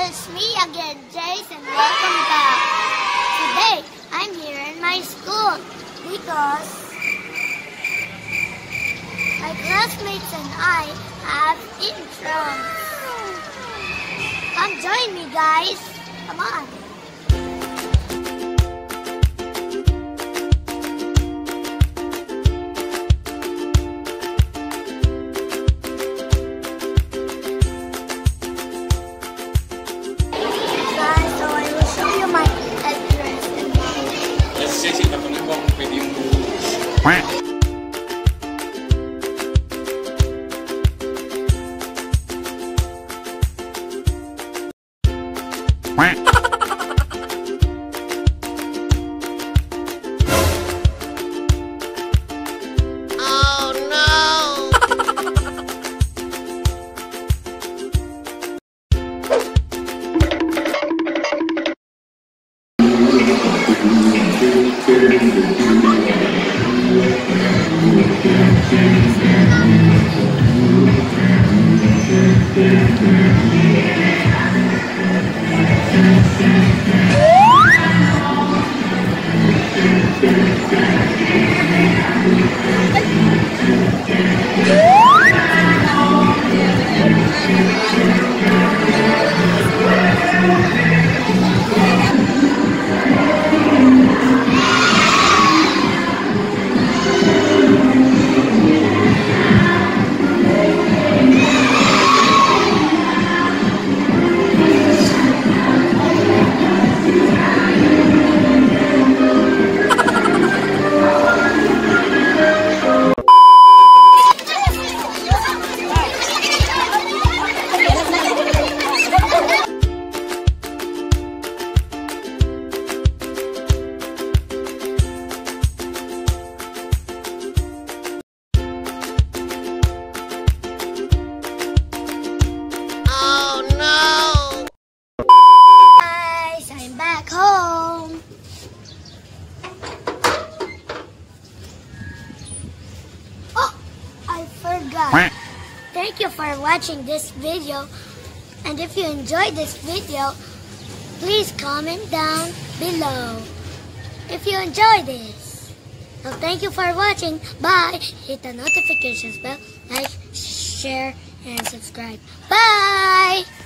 It's me again, Jace, and welcome back. Today, I'm here in my school because my classmates and I have introns. Come join me, guys. Come on. Sesi tatanungin ko kung pwede yung buhos. Home. Oh, I forgot. Thank you for watching this video. And if you enjoyed this video, please comment down below if you enjoyed this. So thank you for watching. Bye. Hit the notifications bell, like, share, and subscribe. Bye.